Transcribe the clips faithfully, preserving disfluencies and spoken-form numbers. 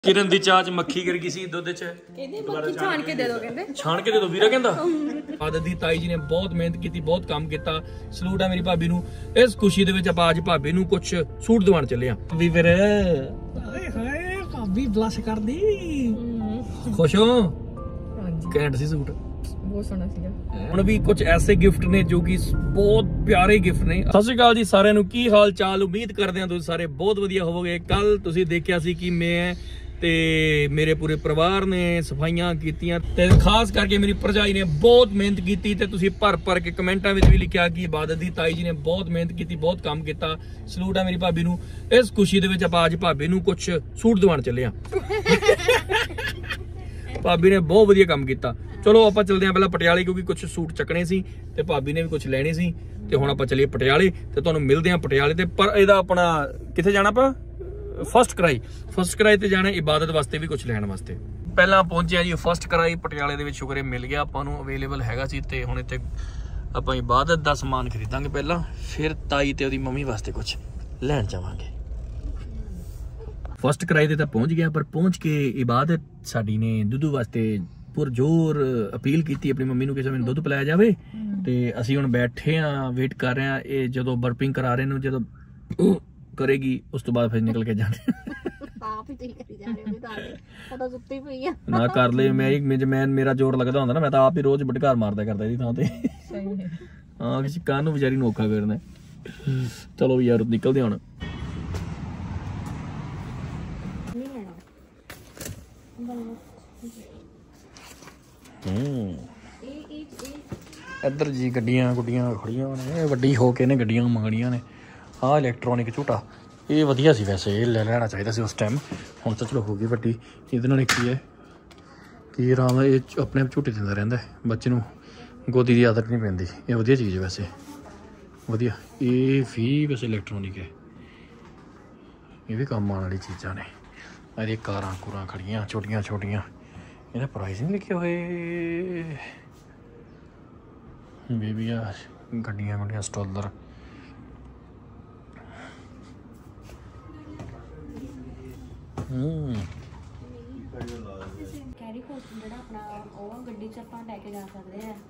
किरण दी चाह च मक्खी गिर गई सी दुध च मक्खी छान के दे दो कहंदे छान के दे दो वीरा कहंदा आदत दी ताई जी ने बहुत मेहनत की बहुत काम किया सलूट है मेरी भाभी नू इस खुशी दे विच आपां अज भाभी नू कुछ सूट दिवाण चले आ वीर हाय हाय भाभी ब्लश कर दी खुश हो हां जी कैंट सी सूट बहुत सोहना सीगा हुण भी कुछ ऐसे गिफ्ट ने जो कि बहुत प्यारे गिफ्ट ने सत श्री अकाल जी सारिਆਂ ਨੂੰ ਕੀ ਹਾਲ ਚਾਲ ਉਮੀਦ ਕਰਦੇ ਹਾਂ ਤੁਸੀਂ ਸਾਰੇ ਬਹੁਤ ਵਧੀਆ ਹੋਵੋਗੇ ਕੱਲ ਤੁਸੀਂ ਦੇਖਿਆ ਸੀ ਕਿ ਮੈਂ ਤੇ ਮੇਰੇ ਪੂਰੇ ਪਰਿਵਾਰ ਨੇ ਸਫਾਈਆਂ ਕੀਤੀਆਂ ਤੇ ਖਾਸ ਕਰਕੇ ਮੇਰੀ ਭਰਜਾਈ ਨੇ ਬਹੁਤ ਮਿਹਨਤ ਕੀਤੀ ਤੇ ਤੁਸੀਂ ਭਰ ਭਰ ਕੇ ਕਮੈਂਟਾਂ ਵਿੱਚ ਵੀ ਲਿਖਿਆ ਕਿ ਇਬਾਦਤ ਦੀ ਤਾਈ ਜੀ ਨੇ ਬਹੁਤ ਮਿਹਨਤ ਕੀਤੀ ਬਹੁਤ ਕੰਮ ਕੀਤਾ ਸਲੂਟ ਹੈ ਮੇਰੀ ਭਾਬੀ ਨੂੰ ਇਸ ਖੁਸ਼ੀ ਦੇ ਵਿੱਚ ਆਪਾਂ ਅੱਜ ਭਾਬੀ ਨੂੰ ਕੁਝ ਸੂਟ ਦਿਵਾਉਣ ਚੱਲੇ ਆ ਭਾਬੀ ਨੇ ਬਹੁਤ ਵਧੀਆ ਕੰਮ ਕੀਤਾ ਚਲੋ ਆਪਾਂ ਚੱਲਦੇ ਆਂ ਪਹਿਲਾਂ ਪਟਿਆਲੇ ਕਿਉਂਕਿ ਕੁਝ ਸੂਟ ਚੱਕਣੇ ਸੀ ਤੇ ਭਾਬੀ ਨੇ ਵੀ ਕੁਝ ਲੈਣੇ ਸੀ ਤੇ ਹੁਣ ਆਪਾਂ ਚੱਲੀਏ ਪਟਿਆਲੇ ਤੇ ਤੁਹਾਨੂੰ ਮਿਲਦੇ ਆਂ ਪਟਿਆਲੇ ਤੇ ਪਰ ਇਹਦਾ ਆਪਣਾ ਕਿੱਥੇ ਜਾਣਾ ਆਪਾਂ फस्ट कराई फस्ट कराई ते जाना इबादत वास्ते भी कुछ लैन वास्ते पहला पहुंचे जी फस्ट कराई पटियाले दे विच शुक्र मिल गया आपां नूं अवेलेबल हैगा सी ते हुण इत्थे आपां इबादत दा समान खरीदांगे पहला फिर ताई ते ओदी मम्मी वास्ते कुछ लैन जावांगे फस्ट कराई ते तां पहुंच गया पर पहुंच के इबादत साडी ने दुद्धू वास्ते पुरजोर अपील की अपनी मम्मी नूं कि मैनूं दुध पिलाया जावे ते असीं हुण बैठे हां वेट कर रहे हां ये जदों बर्पिंग करा रहे नूं जदों करेगी उस तो बाद फिर निकल के जाने आप ही करी जा रहे हो ताले पता सुत्ती पई है ना कर ले मैं एक मैं मेरा जोर लगदा हुंदा ना मैं तो आप ही रोज बटकार मारदा करदा इदी थां ते सही है हां किसी कान नु बेचारी नोखा करना चलो यार निकलदे हुण हम्म इधर जी गड्डियां गुड्डियां खड़ियां ने वड्डी हो के ने गड्डियां मंगणियां ने हाँ इलैक्ट्रॉनिक झूटा ये वधिया सी वैसे ये ले लेना चाहिए सी उस टाइम हुण तां चलो हो गई वड्डी इहदे नाल की है कि आराम ये अपने आप झूटे दिंदा रहिंदा बच्चे नूं गोदी दी आदत नहीं पैंदी ये वधिया चीज़ है वैसे वधिया ये भी वैसे इलैक्ट्रॉनिक है ये भी काम आने वाली चीज़ां ने अरे कारां कूरां खड़ियां छोटियां छोटियां इहदा प्राइस नहीं लिखे हुए बेबी आ गड्डियां गुड्डियां स्टॉलर कैरी कोस्टर ਜਿਹੜਾ ਆਪਣਾ ਉਹ ਗੱਡੀ ਚ ਆਪਾਂ ਲੈ ਕੇ ਜਾ ਸਕਦੇ ਆ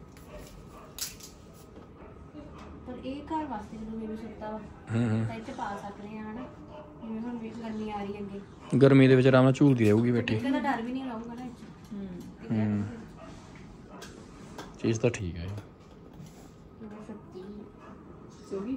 ਪਰ ਇਹ ਘਰ ਵਾਸਤੇ ਜਦੋਂ ਬੇਬੀ ਸੁੱਤਾ ਵਾ ਤਾਂ ਇੱਥੇ ਪਾ ਸਕਦੇ ਆ ਹਨਾ ਜਿਵੇਂ ਹੁਣ ਵੀ ਗਰਮੀ ਆ ਰਹੀ ਅੱਗੇ ਗਰਮੀ ਦੇ ਵਿੱਚ ਆਰਾਮ ਨਾਲ ਝੂਲਦੀ ਰਹੂਗੀ ਬੈਠੀ ਇਹਦਾ ਡਰ ਵੀ ਨਹੀਂ ਰਹੂਗਾ ਨਾ ਇੱਥੇ ਹੂੰ ਚੀਜ਼ ਤਾਂ ਠੀਕ ਹੈ ਸੋਗੀ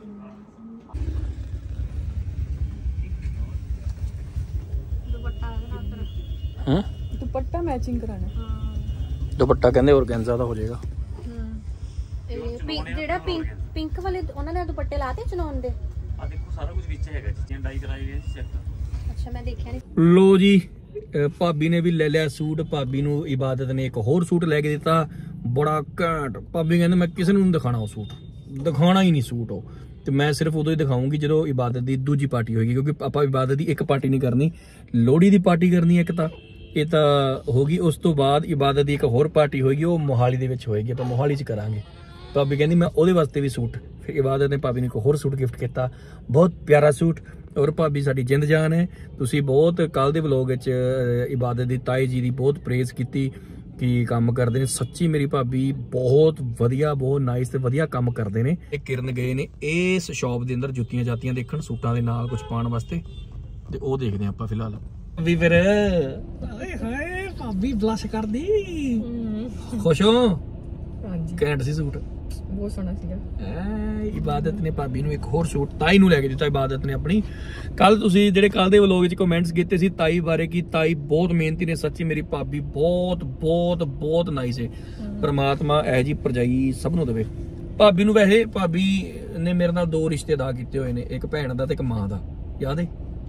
हाँ दुपट्टा मैचिंग कराना हां दुपट्टा कहंदे ऑर्गेन्जा दा हो जाएगा हम्म ए पिंक जेड़ा पिंक पिंक वाले ਉਹਨਾਂ ਨੇ ਦੁਪੱਟੇ ਲਾਤੇ ਚਨੌਨ ਦੇ ਆ ਦੇਖੋ ਸਾਰਾ ਕੁਝ ਵਿੱਚ ਹੈਗਾ ਚੀਜ਼ਾਂ ਡਾਈ ਕਰਾਈ ਗਈ ਸੀ ਚੈੱਕ ਅੱਛਾ ਮੈਂ ਦੇਖਿਆ ਨਹੀਂ ਲੋ ਜੀ ਭਾਬੀ ਨੇ ਵੀ ਲੈ ਲਿਆ ਸੂਟ ਭਾਬੀ ਨੂੰ ਇਬਾਦਤ ਨੇ ਇੱਕ ਹੋਰ ਸੂਟ ਲੈ ਕੇ ਦਿੱਤਾ ਬੜਾ ਘੈਂਟ ਭਾਬੀ ਕਹਿੰਦੇ ਮੈਂ ਕਿਸੇ ਨੂੰ ਨਹੀਂ ਦਿਖਾਣਾ ਉਹ ਸੂਟ ਦਿਖਾਣਾ ਹੀ ਨਹੀਂ ਸੂਟ ਉਹ ਤੇ ਮੈਂ ਸਿਰਫ ਉਦੋਂ ਹੀ ਦਿਖਾਉਂਗੀ ਜਦੋਂ ਇਬਾਦਤ ਦੀ ਦੂਜੀ ਪਾਰਟੀ ਹੋਏਗੀ ਕਿਉਂਕਿ ਆਪਾਂ ਇਬਾਦਤ ਦੀ ਇੱਕ ਪਾਰਟੀ ਨਹੀਂ ਕਰਨੀ ਲੋਹੜੀ ਦੀ ਪਾਰਟੀ ਕਰਨੀ ਹੈ ਇੱਕ ਤਾਂ ਇਹ ਤਾਂ ਹੋਗੀ ਉਸ ਤੋਂ ਬਾਅਦ ਇਬਾਦਤ ਦੀ ਇੱਕ ਹੋਰ ਪਾਰਟੀ ਹੋਏਗੀ ਉਹ ਮੋਹਾਲੀ ਦੇ ਵਿੱਚ ਹੋਏਗੀ ਆਪਾਂ ਮੋਹਾਲੀ 'ਚ ਕਰਾਂਗੇ ਭਾਬੀ ਕਹਿੰਦੀ ਮੈਂ ਉਹਦੇ ਵਾਸਤੇ ਵੀ ਸੂਟ ਫਿਰ ਇਬਾਦਤ ਨੇ ਭਾਬੀ ਨੂੰ ਇੱਕ ਹੋਰ ਸੂਟ ਗਿਫਟ ਕੀਤਾ ਬਹੁਤ ਪਿਆਰਾ ਸੂਟ ਔਰ ਭਾਬੀ ਸਾਡੀ ਜਿੰਦ ਜਾਨ ਹੈ ਤੁਸੀਂ ਬਹੁਤ ਕੱਲ ਦੇ ਵਲੋਗ ਵਿੱਚ ਇਬਾਦਤ ਦੀ ਤਾਈ ਜੀ ਦੀ ਬਹੁਤ ਪ੍ਰੇਜ਼ ਕੀਤੀ ਕਿ ਕੰਮ ਕਰਦੇ ਨੇ ਸੱਚੀ ਮੇਰੀ ਭਾਬੀ ਬਹੁਤ ਵਧੀਆ ਬਹੁਤ ਨਾਈਸ ਤੇ ਵਧੀਆ ਕੰਮ ਕਰਦੇ ਨੇ ਇਹ ਕਿਰਨ ਗਏ ਨੇ ਇਸ ਸ਼ਾਪ ਦੇ ਅੰਦਰ ਜੁੱਤੀਆਂ ਜਾਤੀਆਂ ਦੇਖਣ ਸੂਟਾਂ ਦੇ ਨਾਲ ਕੁਝ ਪਾਉਣ ਵਾਸਤੇ ਤੇ ਉਹ ਦੇਖਦੇ ਆਪਾਂ ਫਿਲਹਾਲ ਵੀ ਫਿਰ ਹਾਏ ਹਾਏ ਭਾਬੀ ਬਲਸ਼ ਕਰਦੀ ਖੁਸ਼ ਹੋ ਹਾਂਜੀ ਕੈਂਟ ਸੀ ਸੂਟ ਬਹੁਤ ਸੋਹਣਾ ਸੀਗਾ ਐ ਇਬਾਦਤ ਨੇ ਭਾਬੀ ਨੂੰ ਇੱਕ ਹੋਰ ਸੂਟ ਤਾਈ ਨੂੰ ਲੈ ਕੇ ਦਿੱਤਾ ਇਬਾਦਤ ਨੇ ਆਪਣੀ ਕੱਲ ਤੁਸੀਂ ਜਿਹੜੇ ਕੱਲ ਦੇ ਵਲੋਗ ਵਿੱਚ ਕਮੈਂਟਸ ਕੀਤੇ ਸੀ ਤਾਈ ਬਾਰੇ ਕਿ ਤਾਈ ਬਹੁਤ ਮਿਹਨਤੀ ਨੇ ਸੱਚੀ ਮੇਰੀ ਭਾਬੀ ਬਹੁਤ ਬਹੁਤ ਬਹੁਤ ਨਾਈਸ ਹੈ ਪਰਮਾਤਮਾ ਇਹ ਜੀ ਭਰਜਾਈ ਸਭ ਨੂੰ ਦੇਵੇ ਭਾਬੀ ਨੂੰ ਵੈਸੇ ਭਾਬੀ ਨੇ ਮੇਰੇ ਨਾਲ ਦੋ ਰਿਸ਼ਤੇ ਅਦਾ ਕੀਤੇ ਹੋਏ ਨੇ ਇੱਕ ਭੈਣ ਦਾ ਤੇ ਇੱਕ ਮਾਂ ਦਾ ਯਾਦ ਹੈ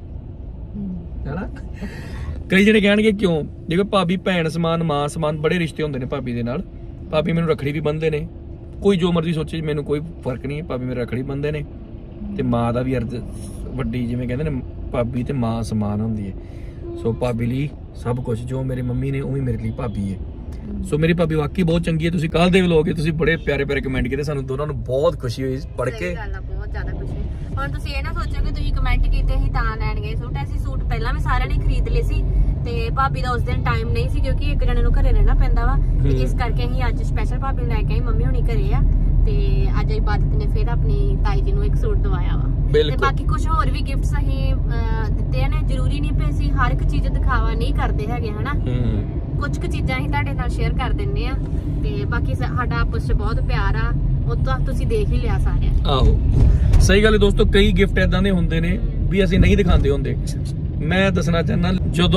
ਹੈਨਾ ਕਈ ਜਿਹੜੇ ਕਹਿਣਗੇ ਕਿਉਂ ਦੇਖੋ ਭਾਬੀ ਭੈਣ ਸਮਾਨ ਮਾਂ ਸਮਾਨ ਬੜੇ ਰਿਸ਼ਤੇ ਹੁੰਦੇ ਨੇ ਭਾਬੀ ਦੇ ਨਾਲ ਭਾਬੀ ਮੈਨੂੰ ਰੱਖੜੀ ਵੀ ਬੰਨ੍ਹਦੇ ਨੇ ਕੋਈ ਜੋ ਮਰਜ਼ੀ ਸੋਚੇ ਮੈਨੂੰ ਕੋਈ ਫਰਕ ਨਹੀਂ ਭਾਬੀ ਮੇਰੇ ਰੱਖੜੀ ਬੰਨ੍ਹਦੇ ਨੇ ਤੇ ਮਾਂ ਦਾ ਵੀ ਅਰਜ਼ ਵੱਡੀ ਜਿਵੇਂ ਕਹਿੰਦੇ ਨੇ ਭਾਬੀ ਤੇ ਮਾਂ ਸਮਾਨ ਹੁੰਦੀ ਹੈ ਸੋ ਭਾਬੀ ਲਈ ਸਭ ਕੁਝ ਜੋ ਮੇਰੀ ਮੰਮੀ ਨੇ ਉਹ ਵੀ ਮੇਰੇ ਲਈ ਭਾਬੀ ਹੈ ਸੋ ਮੇਰੀ ਭਾਬੀ ਵਾਕਈ ਬਹੁਤ ਚੰਗੀ ਹੈ ਤੁਸੀਂ ਕੱਲ ਦੇ ਵਲੋਗ ਤੁਸੀਂ ਬੜੇ ਪਿਆਰੇ ਪਿਆਰੇ ਕਮੈਂਟ ਕੀਤੇ ਸਾਨੂੰ ਦੋਨਾਂ ਨੂੰ ਬਹੁਤ ਖੁਸ਼ੀ ਹੋਈ ਪੜ੍ਹ ਕੇ ਬਹੁਤ ਜ਼ਿਆਦਾ ਖੁਸ਼ੀ ਹੁਣ ਤੁਸੀਂ ਇਹ ਨਾ ਸੋਚੋ ਕਿ ਤੁਸੀਂ ਕਮੈਂਟ ਕੀਤੇ ਅਸੀਂ ਤਾਂ ਲੈਣ ਗਏ ਸੂਟ। ਅਸੀਂ ਸੂਟ ਪਹਿਲਾਂ ਵੀ ਸਾਰਿਆਂ ਨੇ ਖਰੀਦ ਲਏ ਸੀ ਤੇ ਭਾਬੀ ਦਾ ਉਸ ਦਿਨ ਟਾਈਮ ਨਹੀਂ ਸੀ ਕਿਉਂਕਿ ਇੱਕ ਜਣੇ ਨੂੰ ਘਰੇ ਰਹਿਣਾ ਪੈਂਦਾ ਵਾ ਤੇ ਇਸ ਕਰਕੇ ਅਸੀਂ ਅੱਜ ਸਪੈਸ਼ਲ ਭਾਬੀ ਨੂੰ ਲੈ ਕੇ ਆਏ। ਮੰਮੀ ਹੁਣੀ ਘਰੇ ਆ ਤੇ ਅੱਜ ਇਬਾਦਤ ਨੇ ਫਿਰ ਆਪਣੀ ਤਾਈ ਜੀ ਨੂੰ ਇੱਕ ਸੂਟ ਦਵਾਇਆ ਵਾ ਤੇ ਬਾਕੀ ਕੁਝ ਹੋਰ ਵੀ ਗਿਫਟਸ ਅਸੀਂ ਦਿੱਤੇ ਨੇ। ਜ਼ਰੂਰੀ ਨਹੀਂ ਪਏ ਅਸੀਂ ਹਰ ਇੱਕ ਚੀਜ਼ ਦਿਖਾਵਾ ਨਹੀਂ ਕਰਦੇ ਹੈਗੇ ਹਨਾ, ਕੁਝ ਕੁ ਚੀਜ਼ਾਂ ਅਸੀਂ ਤੁਹਾਡੇ ਨਾਲ ਸ਼ੇਅਰ ਕਰ ਦਿੰਨੇ ਆ ਤੇ ਬਾਕੀ ਸਾਡਾ ਆਪਸ ਚ ਬਹੁਤ ਪਿਆਰ ਆ, ਉਹ ਤਾਂ ਤੁਸੀਂ ਦੇਖ ਹੀ ਲਿਆ ਸਾਰਿਆਂ। ਆਹੋ ਸਹੀ ਗੱਲ ਹੈ ਦੋਸਤੋ, ਕਈ ਗਿਫਟ ਇਦਾਂ ਦੇ ਹੁੰਦੇ ਨੇ ਵੀ ਅਸੀਂ ਨਹੀਂ ਦਿਖਾਉਂਦੇ ਹੁੰਦੇ। ਮੈਂ ਦੱਸਣਾ ਚਾਹੁੰਦਾ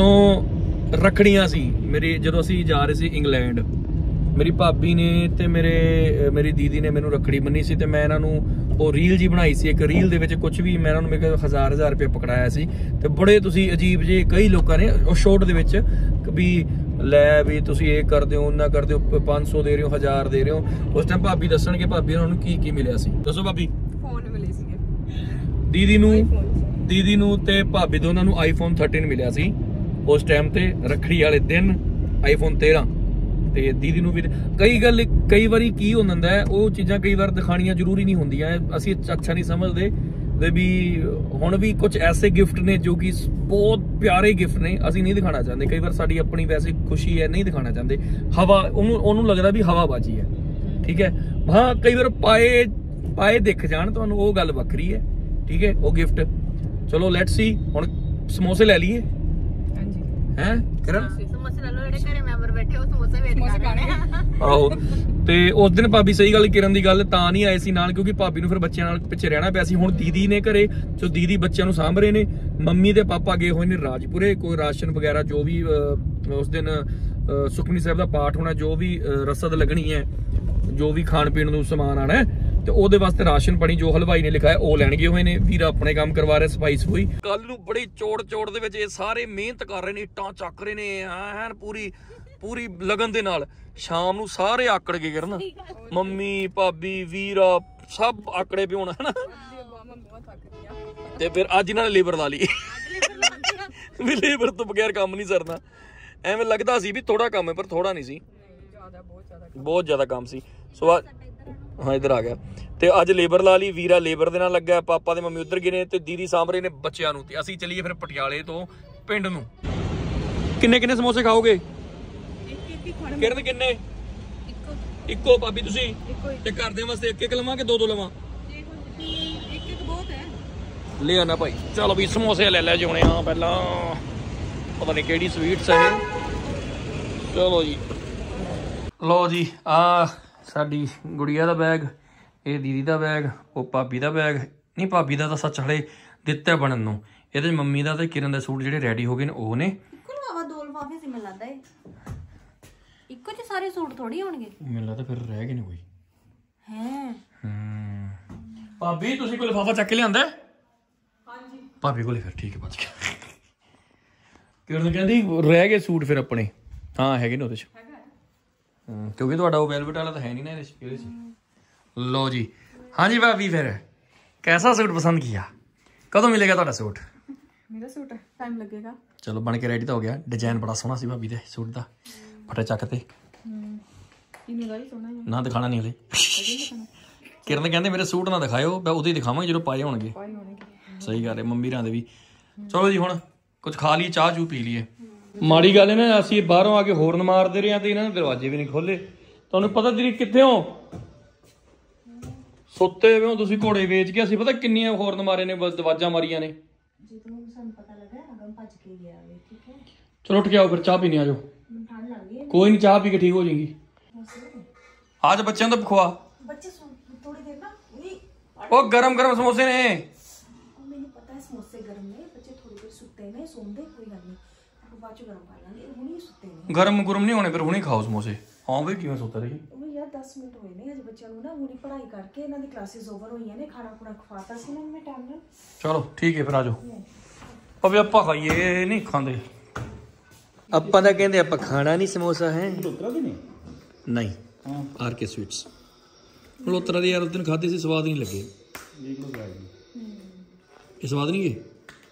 ਜਦੋਂ ਰੱਖੜੀਆਂ ਸੀ ਮੇਰੀ, ਜਦੋਂ ਅਸੀਂ ਜਾ ਰਹੇ ਸੀ ਇੰਗਲੈਂਡ, ਮੇਰੀ ਭਾਬੀ ਨੇ ਤੇ ਮੇਰੇ ਮੇਰੀ ਦੀਦੀ ਨੇ ਮੈਨੂੰ ਰੱਖੜੀ ਬੰਨੀ ਸੀ ਤੇ ਮੈਂ ਇਹਨਾਂ ਨੂੰ ਉਹ ਰੀਲ ਜੀ ਬਣਾਈ ਸੀ। ਇੱਕ ਰੀਲ ਦੇ ਵਿੱਚ ਕੁਝ ਵੀ ਮੈਂ ਇਹਨਾਂ ਨੂੰ ਮੇਰੇ ਹਜ਼ਾਰ ਹਜ਼ਾਰ ਰੁਪਏ ਪਕੜਾਇਆ ਸੀ ਤੇ ਬੜੇ ਤੁਸੀਂ ਅਜੀਬ ਜੇ ਕਈ ਲੋਕਾਂ ਨੇ ਉਹ ਸ਼ੋਰਟ ਦੇ ਵਿੱਚ ਵੀ ਲੈ ਵੀ ਤੁਸੀਂ ਇਹ ਕਰਦੇ ਹੋ ਉਹਨਾਂ ਕਰਦੇ ਹੋ, ਪੰਜ ਸੌ ਦੇ ਰਹੇ ਹੋ, ਹਜ਼ਾਰ ਦੇ ਰਹੇ ਹੋ। ਉਸ ਟਾਈਮ ਭਾਬੀ ਦੱਸਣਗੇ ਭਾਬੀ ਉਹਨਾਂ ਨੂੰ ਕੀ ਕੀ ਮਿਲਿਆ ਸੀ। ਦੱਸੋ ਭਾਬੀ। ਫੋਨ ਮਿਲੇ ਸੀਗੇ ਦੀਦੀ ਨੂੰ ਦੀਦੀ ਨੂੰ ਤੇ ਭਾਬੀ ਦੋਨਾਂ ਨੂੰ ਆਈਫੋਨ ਥਰਟੀਨ ਮਿਲਿਆ ਸੀ ਉਸ ਟਾਈਮ ਤੇ ਰੱਖੜੀ ਵਾਲੇ ਦਿਨ, ਆਈਫੋਨ ਤੇਰਾਂ। ਤੇ ਦੀਦੀ ਨੂੰ ਵੀ ਕਈ ਗੱਲ ਕਈ ਵਾਰੀ ਕੀ ਹੁੰਦਾ ਹੈ, ਉਹ ਚੀਜ਼ਾਂ ਕਈ ਵਾਰ ਦਿਖਾਣੀਆਂ ਜ਼ਰੂਰੀ ਨਹੀਂ ਹੁੰਦੀਆਂ, ਅਸੀਂ ਅੱਛਾ ਨਹੀਂ ਸਮਝਦੇ ਤੇ ਵੀ ਹੁਣ ਵੀ ਕੁਝ ਐਸੇ ਗਿਫਟ ਨੇ ਜੋ ਕਿ ਬਹੁਤ ਪਿਆਰੇ ਗਿਫਟ ਨੇ, ਅਸੀਂ ਨਹੀਂ ਦਿਖਾਣਾ ਚਾਹੁੰਦੇ। ਕਈ ਵਾਰ ਸਾਡੀ ਆਪਣੀ ਵੈਸੇ ਖੁਸ਼ੀ ਹੈ, ਨਹੀਂ ਦਿਖਾਣਾ ਚਾਹੁੰਦੇ। ਹਵਾ ਉਹਨੂੰ ਉਹਨੂੰ ਲੱਗਦਾ ਵੀ ਹਵਾਬਾਜ਼ੀ ਹੈ, ਠੀਕ ਹੈ। ਹਾਂ ਕਈ ਵਾਰ ਪਾਏ ਪਾਏ ਦਿਖ ਜਾਣ ਤੁਹਾਨੂੰ, ਉਹ ਗੱਲ ਵੱਖਰੀ ਹੈ, ਠੀਕ ਹੈ। ਉਹ ਗਿਫਟ ਚਲੋ ਲੈਟਸ ਸੀ। ਹੁਣ ਸਮੋਸੇ ਲੈ ਲਈਏ। ਹਾਂਜੀ ਹੈ ਕਰਨ ਸਮੋਸੇ ਲੈ ਲਓ, ਜਿਹੜੇ ਘਰੇ ਮੈਂਬਰ ਬੈਠੇ ਉਹ ਸਮੋਸੇ ਵੇਚ ਖਾਣੇ। ਆਹੋ ਤੇ ਉਸ ਦਿਨ ਭਾਬੀ ਸਹੀ ਗੱਲ ਕਿਰਨ ਦੀ ਗੱਲ ਤਾਂ ਨਹੀਂ ਆਏ ਸੀ ਨਾਲ ਕਿਉਂਕਿ ਭਾਬੀ ਨੂੰ ਫਿਰ ਬੱਚਿਆਂ ਨਾਲ ਪਿੱਛੇ ਰਹਿਣਾ ਪਿਆ ਸੀ। ਹੁਣ ਦੀਦੀ ਨੇ ਘਰੇ ਜੋ ਦੀਦੀ ਬੱਚਿਆਂ ਨੂੰ ਸਾਂਭ ਰਹੇ ਨੇ, ਮੰਮੀ ਤੇ ਪਾਪਾ ਗਏ ਹੋਏ ਨੇ ਰਾਜਪੁਰੇ, ਕੋਈ ਰਾਸ਼ਨ ਵਗੈਰਾ ਜੋ ਵੀ ਉਸ ਦਿਨ ਸੁਖਮਨੀ ਸਾਹਿਬ ਦਾ ਪਾਠ ਹੋਣਾ, ਜੋ ਵੀ ਰਸਦ ਲੱਗਣੀ ਹੈ, ਜੋ ਵੀ ਖਾਣ ਪੀਣ ਨੂੰ ਸਮਾਨ ਆਣਾ ਤੇ ਉਹਦੇ ਵਾਸਤੇ ਰਾਸ਼ਨ ਪਾਣੀ ਜੋ ਹਲਵਾਈ ਨੇ ਲਿਖਾਇਆ ਉਹ ਲੈਣ ਗਏ ਹੋਏ ਨੇ। ਵੀਰ ਆਪਣੇ ਕੰਮ ਕਰਵਾ ਰਿਹਾ ਸਫਾਈ ਸਫੂਈ। ਕੱਲ ਨੂੰ ਬੜੀ ਚੋੜ ਚੋੜ ਦੇ ਵਿੱਚ ਇਹ ਸਾਰੇ ਮਿਹਨਤ ਕਰ ਰਹੇ ਨੇ, ਇੱਟਾਂ ਚੱਕ ਰਹੇ ਨੇ ਐਨ ਪੂਰੀ ਪੂਰੀ ਲਗਨ ਦੇ ਨਾਲ। ਸ਼ਾਮ ਨੂੰ ਸਾਰੇ ਆਕੜ ਕੇ ਕਰਨ, ਮੰਮੀ ਭਾਬੀ ਵੀਰਾ ਸਭ ਆਕੜੇ ਪਿਉਣਾ ਹਨਾ। ਤੇ ਫਿਰ ਅੱਜ ਇਹਨਾਂ ਨੇ ਲੇਬਰ ਲਾ ਲਈ ਵੀ ਲੇਬਰ ਤੋਂ ਬਗੈਰ ਕੰਮ ਨਹੀਂ ਸਰਨਾ। ਐਵੇਂ ਲੱਗਦਾ ਸੀ ਵੀ ਥੋੜਾ ਕੰਮ ਹੈ ਪਰ ਥੋੜਾ ਨਹੀਂ ਸੀ, ਬਹੁਤ ਜ਼ਿਆਦਾ ਕੰਮ ਸੀ। ਸੋ ਹਾਂ ਇੱਧਰ ਆ ਗਿਆ ਤੇ ਅੱਜ ਲੇਬਰ ਲਾ ਲਈ। ਵੀਰਾ ਲੇਬਰ ਦੇ ਨਾਲ ਲੱਗਾ, ਪਾਪਾ ਤੇ ਮੰਮੀ ਉੱਧਰ ਗਏ ਨੇ ਤੇ ਦੀਦੀ ਸਾਂਭ ਰਹੇ ਨੇ ਬੱਚਿਆਂ ਨੂੰ ਤੇ ਅਸੀਂ ਚੱਲੀਏ ਫਿਰ ਪਟਿਆਲੇ ਤੋਂ ਪਿੰਡ ਨੂੰ। ਕਿੰਨੇ ਕਿੰਨੇ ਸਮੋਸੇ ਖਾਓਗੇ ਕਿਰਨ? ਕਿੰਨੇ? ਇੱਕੋ ਇੱਕੋ ਭਾਬੀ ਤੁਸੀਂ ਤੇ ਘਰਦਿਆਂ ਵਾਸਤੇ ਇੱਕ ਇੱਕ ਲਵਾਂ ਕਿ ਦੋ ਦੋ ਲਵਾਂ? ਇੱਕ ਇੱਕ ਬਹੁਤ ਹੈ। ਲੈ ਆਣਾ ਭਾਈ। ਚਲੋ ਵੀ ਸਮੋਸੇ ਲੈ ਲੈ ਜਿਉਣੇ ਆ ਪਹਿਲਾਂ, ਪਤਾ ਨਹੀਂ ਕਿਹੜੀ ਸਵੀਟਸ ਹੈ ਇਹ। ਚਲੋ ਜੀ ਲਓ ਜੀ, ਆ ਸਾਡੀ ਗੁੜੀਆ ਦਾ ਬੈਗ, ਇਹ ਦੀਦੀ ਦਾ ਬੈਗ, ਉਹ ਭਾਬੀ ਦਾ ਬੈਗ। ਨਹੀਂ ਭਾਬੀ ਦਾ ਤਾਂ ਸੱਚ ਹਲੇ ਦਿੱਤਾ ਬਣਨ ਨੂੰ। ਇਹਦੇ ਮੰਮੀ ਦਾ ਤੇ ਕਿਰਨ ਦਾ ਸੂਟ ਜਿਹੜੇ ਰੈਡੀ ਹੋ ਗਏ ਨੇ ਉਹ ਨੇ। ਦੋ ਲਫਾਫੇ ਸੀ ਮੈਨੂੰ ਲੱਗਦਾ ਏ, ਇੱਕੋ ਜਿਹੇ ਸਾਰੇ ਸੂਟ ਥੋੜੀ ਹੋਣਗੇ। ਮੈਨੂੰ ਲੱਗਦਾ ਫਿਰ ਰਹਿ ਗਏ ਨੇ ਕੋਈ ਹੈ। ਹੂੰ ਭਾਬੀ ਤੁਸੀਂ ਕੋਈ ਲਫਾਫਾ ਚੱਕ ਕੇ ਲਿਆਂਦਾ? ਹਾਂਜੀ ਭਾਬੀ ਕੋਲੇ ਫਿਰ ਠੀਕ ਹੈ ਬਚ ਗਿਆ। ਕਿਰਨ ਕਹਿੰਦੀ ਰਹਿ ਗਏ ਸੂਟ ਫਿਰ ਆਪਣੇ। ਹਾਂ ਹੈਗੇ ਨੇ ਉਹਦੇ ਚ, ਹੂੰ ਕਿਉਂਕਿ ਤੁਹਾਡਾ ਉਹ ਵੈਲਵਟ ਵਾਲਾ ਤਾਂ ਹੈ ਨਹੀਂ ਨਾ ਇਹਦੇ ਚ। ਲਓ ਜੀ ਹਾਂਜੀ ਭਾਬੀ ਫਿਰ ਕੈਸਾ ਸੂਟ ਪਸੰਦ ਕੀਤਾ? ਕਦੋਂ ਮਿਲੇਗਾ ਤੁਹਾਡਾ ਸੂਟ? ਮੇਰਾ ਸੂਟ ਟਾਈਮ ਲੱਗੇਗਾ। ਚਲੋ ਬਣ ਕੇ ਰੈਡੀ ਤਾਂ ਹੋ ਗਿਆ। ਡਿਜ਼ਾਈਨ ਬੜਾ ਸੋਹਣਾ ਸੀ ਭਾਬੀ ਦੇ ਸੂਟ ਦਾ, ਫਟੇ ਚੱਕ ਤੇ ਨਾ ਦਿਖਾਣਾ ਨਹੀਂ ਹਲੇ। ਕਿਰਨ ਕਹਿੰਦੇ ਮੇਰੇ ਸੂਟ ਨਾ ਦਿਖਾਇਓ, ਮੈਂ ਉਦੋਂ ਹੀ ਦਿਖਾਵਾਂਗੇ ਜਦੋਂ ਪਾਏ ਹੋਣਗੇ। ਸਹੀ ਗੱਲ ਹੈ ਮੰਮੀ ਰਾਂ ਦੇ ਵੀ। ਚਲੋ ਜੀ ਹੁਣ ਕੁਝ ਖਾ ਲਈਏ, ਚਾਹ ਚੂ ਪੀ ਲਈਏ। ਮਾੜੀ ਗੱਲ ਹੈ ਨਾ ਅਸੀਂ ਬਾਹਰੋਂ ਆ ਕੇ ਹੋਰਨ ਮਾਰਦੇ ਰਹੇ ਤੇ ਇਹਨਾਂ ਨੇ ਦਰਵਾਜ਼ੇ ਵੀ ਨਹੀਂ ਖੋਲੇ। ਤੁਹਾਨੂੰ ਪਤਾ ਤੁਸੀਂ ਕਿੱਥੇ ਹੋ? ਸੁੱਤੇ ਹੋਏ ਹੋ ਤੁਸੀਂ, ਘੋੜੇ ਵੇਚ ਕੇ। ਅਸੀਂ ਪਤਾ ਕਿੰਨੀਆਂ ਹੋਰਨ ਮਾਰੇ ਨੇ, ਦਰਵਾਜ਼ਾ ਮਾਰੀਆਂ ਨੇ। ਚਲੋ ਉੱਠ ਕੇ ਆਓ ਫਿਰ ਚਾਹ ਪੀਣੀ। ਆ ਜਾਓ। ਕੋਈ ਨਹੀਂ ਚਾਹ ਪੀ ਕੇ ਠੀਕ ਹੋ ਜਾਏਗੀ। आज बच्चों तो खुआ बच्चे थोड़ी देर ना वो गरम गरम समोसे ने। मैंने पता है समोसे गरम ने, बच्चे थोड़ी देर सुते ने, सोंदे कोई गल नहीं, बाद च गरम कर लांगे। हुणी सुते ने, गरम गरम नहीं होने फिर हुणी खाओ समोसे। हां वे किवें सुता रही ਉਹ ਯਾਰ दस ਮਿੰਟ ਹੋਏ ਨੇ ਅਜੇ ਬੱਚਿਆਂ ਨੂੰ ਨਾ ਹੁਣੀ ਪੜ੍ਹਾਈ ਕਰਕੇ ਇਹਨਾਂ ਦੀ ਕਲਾਸਿਸ ਓਵਰ ਹੋਈਆਂ ਨੇ, ਖਾਣਾ ਖੁਣਾ ਖਵਾਤਾ ਸੀ ਨਾ ਮੈਂ ਟਾਈਮ ਨਾਲ। ਚਲੋ ਠੀਕ ਹੈ ਫਿਰ ਆ ਜਾਓ। ਅਬੇ ਆਪਾਂ ਖਾਈਏ ਨਹੀਂ ਖਾਂਦੇ ਆਪਾਂ ਤਾਂ ਕਹਿੰਦੇ ਆਪਾਂ ਖਾਣਾ ਨਹੀਂ ਸਮੋਸਾ ਹੈ ਨਹੀਂ। आर के स्वीट्स मल्होत्रा दे यार उस दिन खाधे से स्वाद नहीं लगे। ये स्वाद नहीं है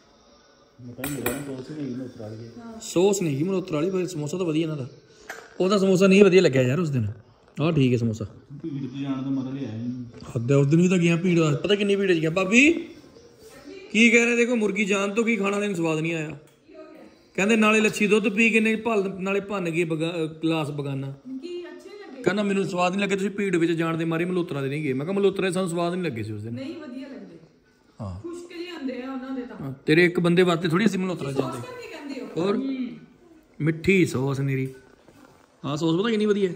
सोस नहीं मल्होत्रा वाली, पर समोसा तो वधिया ना था। ਉਹਦਾ ਸਮੋਸਾ नहीं वधिया लग्या यार उस दिन। हाँ ठीक है समोसा हद है। उस दिन भी तो गया भीड़, पता कितनी भीड़ च गया भाभी ਕੀ ਕਹਿ ਰਹੇ ਦੇਖੋ ਮੁਰਗੀ ਜਾਨ ਤੋਂ ਕੀ ਖਾਣਾ ਵਾਲੇ ਨੂੰ ਸਵਾਦ ਨਹੀਂ ਆਇਆ ਕਹਿੰਦੇ ਨਾਲੇ ਲੱਛੀ ਦੁੱਧ ਪੀ ਕੇ ਨੇ ਭਲ ਨਾਲੇ ਭੰਨ ਗਏ ਗਲਾਸ ਬਗਾਨਾ ਕਹਿੰਦਾ ਮੈਨੂੰ ਸਵਾਦ ਨਹੀਂ ਲੱਗੇ ਤੁਸੀਂ ਭੀੜ ਵਿੱਚ ਜਾਣ ਦੇ ਮਾਰੀ ਮਲਹੋਤਰਾ ਦੇ ਨਹੀਂ ਗਏ ਮੈਂ ਕਿਹਾ ਮਲਹੋਤਰਾ ਸਾਨੂੰ ਸਵਾਦ ਨਹੀਂ ਲੱਗੇ ਸੀ ਉਸ ਦਿਨ ਨਹੀਂ ਵਧੀਆ ਲੱਗਦੇ ਹਾਂ ਖੁਸ਼ਕ ਜਿਹੇ ਹੁੰਦੇ ਆ ਉਹਨਾਂ ਦੇ ਤਾਂ ਤੇਰੇ ਇੱਕ ਬੰਦੇ ਵਾਸਤੇ ਥੋੜੀ ਅਸੀਂ ਮਲਹੋਤਰਾ ਜਾਂਦੇ ਹੋਰ ਮਿੱਠੀ ਸੌਸ ਨੀਰੀ ਹਾਂ ਸੌਸ ਪਤਾ ਕਿੰਨੀ ਵਧੀਆ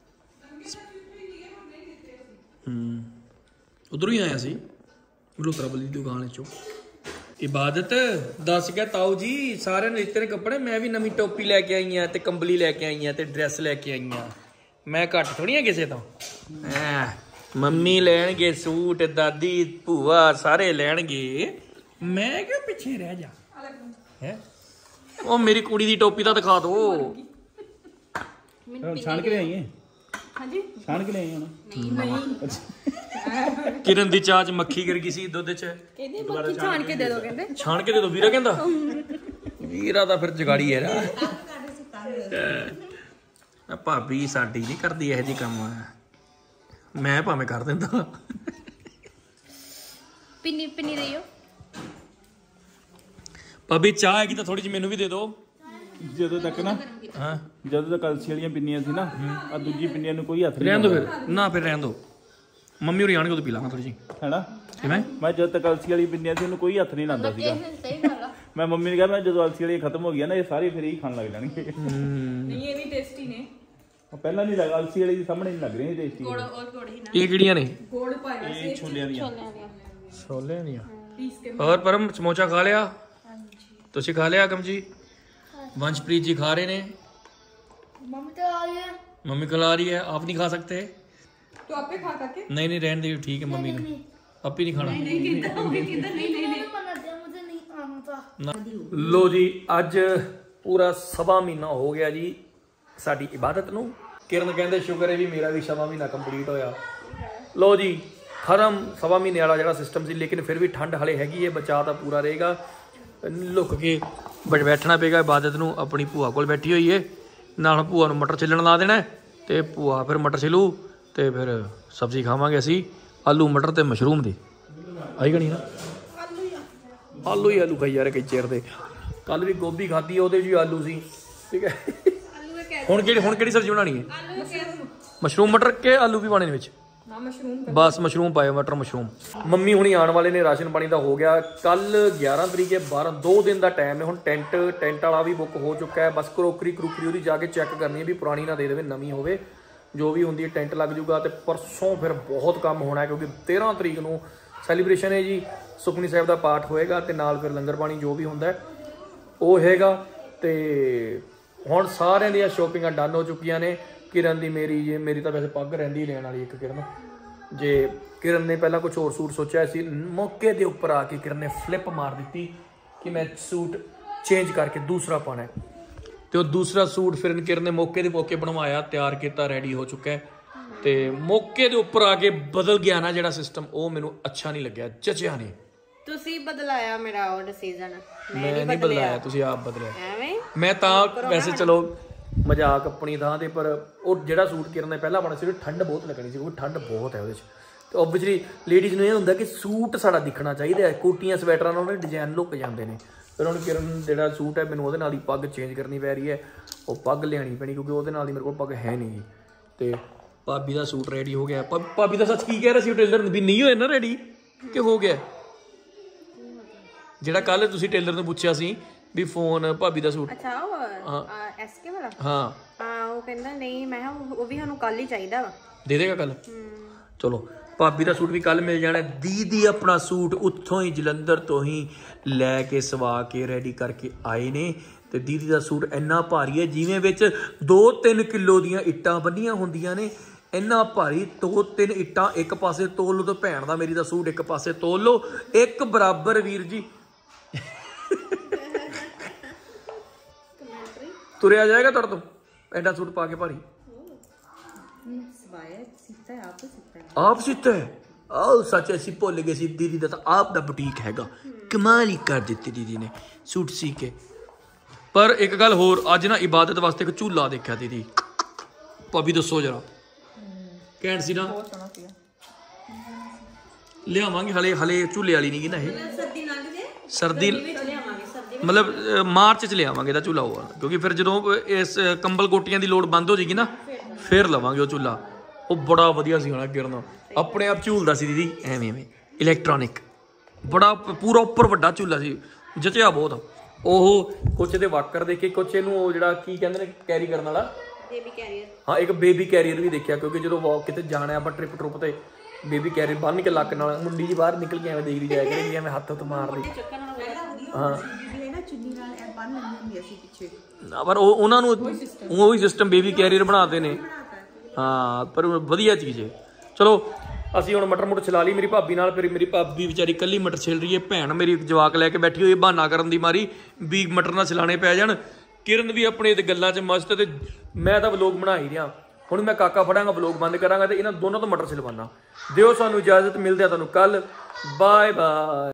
ਹੂੰ ਉਧਰੋਂ ਹੀ ਆਇਆ ਸੀ ਮਲਹੋਤਰਾ ਵਾਲੀ ਦੁਕਾਨ ਚੋਂ ਇਬਾਦਤ ਦੱਸ ਗਿਆ ਤਾਊ ਜੀ ਸਾਰਿਆਂ ਨੇ ਲਿੱਤੇ ਨੇ ਕੱਪੜੇ ਮੈਂ ਵੀ ਨਵੀਂ ਟੋਪੀ ਲੈ ਕੇ ਆਈ ਆ ਤੇ ਕੰਬਲੀ ਲੈ ਕੇ ਆਈ ਆ ਤੇ ਡਰੈਸ ਲੈ ਕੇ ਆਈ ਆ ਮੈਂ ਘੱਟ ਥੋੜੀ ਆ ਕਿਸੇ ਤੋਂ ਮੰਮੀ ਲੈਣਗੇ ਸੂਟ ਦਾਦੀ ਭੂਆ ਸਾਰੇ ਲੈਣਗੇ ਮੈਂ ਕਿਉਂ ਪਿੱਛੇ ਰਹਿ ਜਾ ਹੈ ਉਹ ਮੇਰੀ ਕੁੜੀ ਦੀ ਟੋਪੀ ਤਾਂ ਦਿਖਾ ਦੋ ਛਾਣ ਕੇ ਲਿਆਈਏ ਹਾਂਜੀ ਛਾਣ ਕੇ ਲਿਆਈਏ ਹੁਣ ਨਹੀਂ ਕਿਰਨ ਦੀ ਚਾਹ ਚ ਮੱਖੀ ਗਿਰ ਗਈ ਸੀ ਦੁੱਧ ਚ ਕਹਿੰਦੇ ਮੱਖੀ ਛਾਣ ਕੇ ਦੇ ਦੋ ਕਹਿੰਦੇ ਛਾਣ ਕੇ ਦੇ ਦੋ ਵੀਰਾ ਕਹਿੰਦਾ ਵੀਰਾ ਤਾਂ ਫਿਰ ਜਗਾੜੀ ਹੈ ਨਾ ਭਾਬੀ ਸਾਡੀ ਨਹੀਂ ਕਰਦੀ ਇਹੋ ਜਿਹੀ ਕੰਮ ਮੈਂ ਭਾਵੇਂ ਕਰ ਦਿੰਦਾ ਪਿੰਨੀ ਪਿੰਨੀ ਦੇਈਓ ਭਾਬੀ ਚਾਹ ਹੈਗੀ ਤਾਂ ਥੋੜੀ ਜਿਹੀ ਮੈਨੂੰ ਵੀ ਦੇ ਦਿਓ ਜਦੋਂ ਤੱਕ ਨਾ ਹਾਂ ਜਦੋਂ ਤੱਕ ਕਲਸੀ ਵਾਲੀਆਂ ਪਿੰਨੀਆਂ ਸੀ ਨਾ ਆ ਦੂਜੀ ਪਿੰਨੀਆਂ ਨੂੰ ਕੋਈ ਹੱਥ ਨਹੀਂ ਰਹਿਣ ਦੋ ਫਿਰ ਨਾ ਫਿਰ ਰਹਿਣ ਦੋ ਮੰਮੀ ਹੋਰੀ ਆਣਗੇ ਉਦੋਂ ਪੀ ਲਾਂਗਾ ਥੋੜੀ ਜਿਹੀ ਹੈਨਾ ਕਿਵੇਂ ਮੈਂ ਜਦੋਂ ਤੱਕ ਕਲਸੀ ਵਾਲੀ ਪਿੰਨੀਆਂ ਸੀ ਉਹਨੂੰ ਕੋਈ ਹੱਥ ਨਹੀਂ ਲਾਉਂਦਾ ਸੀਗਾ ਸਹੀ ਗੱਲ ਆ ਮੈਂ ਮੰਮੀ ਨੇ ਕਿਹਾ ਮੈਂ ਜਦੋਂ ਕਲਸੀ ਵਾਲੀ ਖਤਮ ਹੋ ਗਿਆ ਨਾ ਇਹ ਸਾਰੇ ਫਿਰ ਹੀ ਖਾਣ ਲੱਗ ਜਾਣਗੇ ਨਹੀਂ ਇਹ ਵੀ ਟੇਸਟੀ ਨੇ ਪਹਿਲਾਂ ਨਹੀਂ ਲੱਗਾ ਕਲਸੀ ਵਾਲੀ ਦੇ ਸਾਹਮਣੇ ਨਹੀਂ ਲੱਗ ਰਹੀ ਟੇਸਟੀ ਗੋੜ ਔਰ ਗੋੜ ਹੀ ਨਾ ਇਹ ਕਿਹੜੀਆਂ ਨੇ ਗੋੜ ਪਾਇਆ ਸੀ ਇਹ ਛੋਲਿਆਂ ਦੀਆਂ ਛੋਲਿਆਂ ਦੀਆਂ ਛੋਲਿਆਂ ਦੀਆਂ ਪੀਸ ਕੇ ਹੋਰ ਪਰਮ ਸਮੋਸਾ ਖਾ ਲਿਆ ਹਾਂਜੀ ਤੁਸੀਂ ਖਾ ਲਿਆ ਅਗਮ ਜੀ वंशप्रीत जी खा रहे ने मम्मी तो आ रही है मम्मी खिला रही है आप नहीं खा सकते तो आपे खा करके नहीं नहीं रहने दो ठीक है मम्मी ने आप ही नहीं खाना नहीं किधर हो गई किधर नहीं नहीं नहीं बना दिया मुझे नहीं आना था लो जी ਅੱਜ ਪੂਰਾ ਸਵਾ ਮਹੀਨਾ ਹੋ ਗਿਆ ਜੀ ਸਾਡੀ ਇਬਾਦਤ ਨੂੰ ਕਿਰਨ ਕਹਿੰਦੇ ਸ਼ੁਕਰ ਹੈ ਵੀ ਮੇਰਾ ਵੀ ਸਵਾ ਮਹੀਨਾ ਕੰਪਲੀਟ ਹੋਇਆ ਲੋ ਜੀ ਖਤਮ ਸਵਾ ਮਹੀਨੇ ਵਾਲਾ ਜਿਹੜਾ ਸਿਸਟਮ ਸੀ ਲੇਕਿਨ ਫਿਰ ਵੀ ਠੰਡ ਹਲੇ ਹੈਗੀ ਹੈ ਬਚਾ ਤਾਂ ਪੂਰਾ ਰਹੇਗਾ ਲੁੱਕ ਕੇ ਬੈਠਣਾ ਪਏਗਾ ਇਬਾਦਤ ਨੂੰ ਆਪਣੀ ਭੂਆ ਕੋਲ ਬੈਠੀ ਹੋਈ ਏ ਨਾਲ ਭੂਆ ਨੂੰ ਮਟਰ ਛਿੱਲਣ ਲਾ ਦੇਣਾ ਤੇ ਭੂਆ ਫਿਰ ਮਟਰ ਛਿਲੂ ਤੇ ਫਿਰ ਸਬਜ਼ੀ ਖਾਵਾਂਗੇ ਅਸੀਂ ਆਲੂ ਮਟਰ ਤੇ ਮਸ਼ਰੂਮ ਦੀ ਆਈ ਗਣੀ ਨਾ ਆਲੂ ਹੀ ਆਲੂ ਖਾਈ ਯਾਰ ਕਈ ਚਿਰ ਦੇ ਕੱਲ ਵੀ ਗੋਭੀ ਖਾਧੀ ਉਹਦੇ 'ਚ ਵੀ ਆਲੂ ਸੀ ਠੀਕ ਹੈ ਹੁਣ ਕਿਹੜੀ ਹੁਣ ਕਿਹੜੀ ਸਬਜ਼ੀ ਬਣਾਉਣੀ ਹੈ ਮਸ਼ਰੂਮ ਮਟਰ ਕੇ ਆਲੂ ਵੀ ਪਾਣੇ ਨੇ ਵਿੱਚ ਬਸ ਮਸ਼ਰੂਮ ਪਾਏ ਮਟਰ ਮਸ਼ਰੂਮ ਮੰਮੀ ਹੁਣੀ ਆਉਣ ਵਾਲੇ ਨੇ ਰਾਸ਼ਨ ਪਾਣੀ ਦਾ ਹੋ ਗਿਆ ਕੱਲ ਗਿਆਰਾਂ ਤਰੀਕ ਹੈ ਬਾਰਾਂ ਦੋ ਦਿਨ ਦਾ ਟਾਈਮ ਹੈ ਹੁਣ ਟੈਂਟ ਟੈਂਟ ਵਾਲਾ ਵੀ ਬੁੱਕ ਹੋ ਚੁੱਕਾ ਹੈ ਬਸ ਕਰੋਕਰੀ ਕਰੂਕਰੀ ਉਹਦੀ ਜਾ ਕੇ ਚੈੱਕ ਕਰਨੀ ਹੈ ਵੀ ਪੁਰਾਣੀ ਨਾ ਦੇ ਦੇਵੇ ਨਵੀਂ ਹੋਵੇ ਜੋ ਵੀ ਹੁੰਦੀ ਹੈ ਟੈਂਟ ਲੱਗ ਜੂਗਾ ਤੇ ਪਰਸੋਂ ਫਿਰ ਬਹੁਤ ਕੰਮ ਹੋਣਾ ਹੈ ਕਿਉਂਕਿ ਤੇਰਾਂ ਤਰੀਕ ਨੂੰ ਸੈਲੀਬ੍ਰੇਸ਼ਨ ਹੈ ਜੀ ਸੁਖਮਨੀ ਸਾਹਿਬ ਦਾ ਪਾਠ ਹੋਏਗਾ ਤੇ ਨਾਲ ਫਿਰ ਲੰਗਰ ਪਾਣੀ ਜੋ ਵੀ ਹੁੰਦਾ ਉਹ ਹੈਗਾ ਤੇ ਹੁਣ ਸਾਰਿਆਂ ਦੀਆਂ ਸ਼ੋਪਿੰਗਾਂ ਡਨ ਹੋ ਚੁੱਕੀਆਂ ਨੇ ਕਿਰਨ ਦੀ ਮੇਰੀ ਜੇ ਮੇਰੀ ਤਾਂ ਵੈਸੇ ਪੱਗ ਰਹਿੰਦੀ ਲੈਣ ਵਾਲੀ ਇੱਕ ਕਿਰਨ ਜੇ ਕਿਰਨ ਨੇ ਪਹਿਲਾਂ ਕੁਝ ਹੋਰ ਸੂਟ ਸੋਚਿਆ ਸੀ ਮੌਕੇ ਦੇ ਉੱਪਰ ਆ ਕੇ ਕਿਰਨ ਨੇ ਫਲਿੱਪ ਮਾਰ ਦਿੱਤੀ ਕਿ ਮੈਂ ਸੂਟ ਚੇਂਜ ਕਰਕੇ ਦੂਸਰਾ ਪਾਣਾ ਹੈ ਤੇ ਉਹ ਦੂਸਰਾ ਸੂਟ ਫਿਰ ਕਿਰਨ ਨੇ ਮੌਕੇ ਦੇ ਮੌਕੇ ਬਣਵਾਇਆ ਤਿਆਰ ਕੀਤਾ ਰੈਡੀ ਹੋ ਚੁੱਕਾ ਹੈ ਤੇ ਮੌਕੇ ਦੇ ਉੱਪਰ ਆ ਕੇ ਬਦਲ ਗਿਆ ਨਾ ਜਿਹੜਾ ਸਿਸਟਮ ਉਹ ਮੈਨੂੰ ਅੱਛਾ ਨਹੀਂ ਲੱਗਿਆ ਜਚਿਆ ਨਹੀਂ ਤੁਸੀਂ ਬਦਲਾਇਆ ਮੇਰਾ ਉਹ ਡਿਸੀਜਨ ਮੈਂ ਨਹੀਂ ਬਦਲਾਇਆ ਤੁਸੀਂ ਆਪ ਬਦਲਿਆ ਐਵੇਂ ਮੈਂ ਤਾਂ ਵੈਸੇ ਚਲੋ ਮਜ਼ਾਕ ਆਪਣੀ ਥਾਂ ਤੇ ਪਰ ਉਹ ਜਿਹੜਾ ਸੂਟ ਕਿਰਨ ਨੇ ਪਹਿਲਾਂ ਪਾਉਣਾ ਸੀ ਠੰਡ ਬਹੁਤ ਲੱਗਣੀ ਸੀ ਕਿਉਂਕਿ ਠੰਡ ਬਹੁਤ ਹੈ ਉਹਦੇ 'ਚ ਤੇ ਓਬਵੀਅਸਲੀ ਲੇਡੀਜ਼ ਨੂੰ ਇਹ ਹੁੰਦਾ ਕਿ ਸੂਟ ਸਾਡਾ ਦਿਖਣਾ ਚਾਹੀਦਾ ਹੈ ਕੋਟੀਆਂ ਸਵੈਟਰਾਂ ਨਾਲ ਉਹਦੇ ਡਿਜ਼ਾਈਨ ਲੁੱਕ ਜਾਂਦੇ ਨੇ ਫਿਰ ਹੁਣ ਕਿਰਨ ਜਿਹੜਾ ਸੂਟ ਹੈ ਮੈਨੂੰ ਉਹਦੇ ਨਾਲ ਹੀ ਪੱਗ ਚੇਂਜ ਕਰਨੀ ਪੈ ਰਹੀ ਹੈ ਉਹ ਪੱਗ ਲਿਆਣੀ ਪੈਣੀ ਕਿਉਂਕਿ ਉਹਦੇ ਨਾਲ ਦੀ ਮੇਰੇ ਕੋਲ ਪੱਗ ਹੈ ਨਹੀਂ ਤੇ ਭਾਬੀ ਦਾ ਸੂਟ ਰੈਡੀ ਹੋ ਗਿਆ ਭਾਬੀ ਦਾ ਸੱਚ ਕੀ ਕਹਿ ਰਿਹਾ ਸੀ ਟੇਲਰ ਵੀ ਨਹੀਂ ਹੋਇਆ ਨਾ ਰੈਡੀ ਕਿ ਹੋ ਗਿਆ ਜਿਹੜਾ ਕੱਲ ਤੁਸੀਂ ਟੇਲਰ ਨੂੰ ਪੁੱਛਿਆ ਸੀ ਵੀ ਫੋਨ ਭਾਬੀ ਦਾ ਸੂਟ ਅੱਛਾ ਉਹ ਐਸਕੇ ਵਾਲਾ ਹਾਂ ਹਾਂ ਉਹ ਕਹਿੰਦਾ ਨਹੀਂ ਮੈਂ ਉਹ ਵੀ ਸਾਨੂੰ ਕੱਲ ਹੀ ਚਾਹੀਦਾ ਵਾ ਦੇ ਦੇਗਾ ਕੱਲ ਚਲੋ ਭਾਬੀ ਦਾ ਸੂਟ ਵੀ ਕੱਲ ਮਿਲ ਜਾਣਾ ਦੀਦੀ ਆਪਣਾ ਸੂਟ ਉੱਥੋਂ ਹੀ ਜਲੰਧਰ ਤੋਂ ਹੀ ਲੈ ਕੇ ਸਵਾ ਕੇ ਰੈਡੀ ਕਰਕੇ ਆਏ ਨੇ ਤੇ ਦੀਦੀ ਦਾ ਸੂਟ ਇੰਨਾ ਭਾਰੀ ਹੈ ਜਿਵੇਂ ਵਿੱਚ ਦੋ ਤਿੰਨ ਕਿਲੋ ਦੀਆਂ ਇੱਟਾਂ ਬੰਨੀਆਂ ਹੁੰਦੀਆਂ ਨੇ ਇੰਨਾ ਭਾਰੀ ਦੋ ਤਿੰਨ ਇੱਟਾਂ ਇੱਕ ਪਾਸੇ ਤੋਲ ਲਓ ਤੇ ਭੈਣ ਦਾ ਮੇਰੀ ਦਾ ਸੂਟ ਇੱਕ ਪਾਸੇ ਤੋਲ ਲਓ ਇੱਕ ਬਰਾਬਰ ਵੀਰ ਜੀ ਤੁਰਿਆ ਜਾਏਗਾ ਤੁਹਾਡੇ ਤੋਂ ਐਡਾ ਸੂਟ ਪਾ ਕੇ ਭਾਰੀ ਆਪ ਸਿੱਤਾ ਹੈ ਆਹ ਸੱਚ ਅਸੀਂ ਭੁੱਲ ਗਏ ਸੀ ਦੀਦੀ ਦਾ ਤਾਂ ਆਪ ਦਾ ਬੁਟੀਕ ਹੈਗਾ ਕਮਾਲ ਹੀ ਕਰ ਦਿੱਤੀ ਦੀਦੀ ਨੇ ਸੂਟ ਸੀ ਕੇ ਪਰ ਇੱਕ ਗੱਲ ਹੋਰ ਅੱਜ ਨਾ ਇਬਾਦਤ ਵਾਸਤੇ ਇੱਕ ਝੂਲਾ ਦੇਖਿਆ ਦੀਦੀ ਭਾਬੀ ਦੱਸੋ ਜਰਾ ਕਹਿਣ ਸੀ ਨਾ ਲਿਆਵਾਂਗੇ ਹਲੇ ਹਲੇ ਝੂਲੇ ਵਾਲੀ ਨਹੀਂ ਗੀ ਨਾ ਇਹ ਸਰਦੀ ਮਤਲਬ ਅ, ਮਾਰਚ ਚ ਲਿਆਵਾਂਗੇ ਇਹਦਾ ਝੂਲਾ ਉਹ ਵਾਲਾ, ਕਿਉਂਕਿ ਫਿਰ ਜਦੋਂ ਇਸ ਕੰਬਲ ਕੋਟੀਆਂ ਦੀ ਲੋੜ ਬੰਦ ਹੋ ਜਾਏਗੀ ਨਾ ਫਿਰ ਲਵਾਂਗੇ ਉਹ ਝੂਲਾ। ਉਹ ਬੜਾ ਵਧੀਆ ਸੀ ਹੋਣਾ ਗਿਰਨ, ਆਪਣੇ ਆਪ ਝੂਲਦਾ ਸੀ ਦੀਦੀ ਐਵੇਂ ਐਵੇਂ ਇਲੈਕਟ੍ਰੋਨਿਕ, ਬੜਾ ਪੂਰਾ ਉੱਪਰ ਵੱਡਾ ਝੂਲਾ ਸੀ, ਜਚਿਆ ਬਹੁਤ। ਉਹ ਕੁਛ ਇਹਦੇ ਵਾਕਰ ਦੇਖੇ, ਕੁਛ ਇਹਨੂੰ ਉਹ ਜਿਹੜਾ ਕੀ ਕਹਿੰਦੇ ਨੇ ਕੈਰੀ ਕਰਨ ਵਾਲਾ ਬੇਬੀ ਕੈਰੀਅਰ, ਹਾਂ ਇੱਕ ਬੇਬੀ ਕੈਰੀਅਰ ਵੀ ਦੇਖਿਆ, ਕਿਉਂਕਿ ਜਦੋਂ ਵਾਕ ਕਿਤੇ ਜਾਣਾ ਆਪਾਂ ਟ੍ਰਿਪ ਟਰੁਪ ਤੇ ਬੇਬੀ ਕੈਰੀਅਰ ਬੰਨ ਕੇ ਲੱਕ ਨਾਲ ਮੁੰਡੀ ਜੀ ਬਾਹਰ ਨਿਕਲ ਕੇ ਐਵੇਂ ਦੇਖਦੀ ਜਾਇਆ ਕਰੇਗੀ, ਐਵੇਂ ਹੱਥ ਹੱਥ ਮਾਰਦੀ। ਹਾਂ ਪਰ ਉਹ ਉਹਨਾਂ ਨੂੰ ਉਹੀ ਸਿਸਟਮ ਬੇਬੀ ਕੈਰੀਅਰ ਬਣਾਦੇ ਨੇ। ਹਾਂ ਪਰ ਵਧੀਆ ਚੀਜ਼ ਹੈ। ਚਲੋ ਅਸੀਂ ਹੁਣ ਮਟਰ ਮੁਟਰ ਚਲਾ ਲਈ ਮੇਰੀ ਭਾਬੀ ਨਾਲ, ਫਿਰ ਮੇਰੀ ਭਾਬੀ ਵਿਚਾਰੀ ਕੱਲੀ ਮਟਰ ਛਿਲ ਰਹੀ ਹੈ, ਭੈਣ ਮੇਰੀ ਜਵਾਕ ਲੈ ਕੇ ਬੈਠੀ ਹੋਈ ਬਹਾਨਾ ਕਰਨ ਦੀ ਮਾਰੀ ਵੀ ਮਟਰ ਨਾਲ ਚਲਾਣੇ ਪੈ ਜਾਣ। ਕਿਰਨ ਵੀ ਆਪਣੇ ਤੇ ਗੱਲਾਂ 'ਚ ਮਸਤ, ਤੇ ਮੈਂ ਤਾਂ ਵਲੋਗ ਬਣਾ ਹੀ ਰਿਹਾ। ਹੁਣ ਮੈਂ ਕਾਕਾ ਫੜਾਂਗਾ, ਵਲੋਗ ਬੰਦ ਕਰਾਂਗਾ ਤੇ ਇਹਨਾਂ ਦੋਨਾਂ ਤੋਂ ਮਟਰ ਛਿਲਵਾਨਾ। ਦਿਓ ਸਾਨੂੰ ਇਜਾਜ਼ਤ, ਮਿਲਦੇ ਆ ਤੁਹਾਨੂੰ ਕੱਲ, ਬਾਏ ਬਾਏ।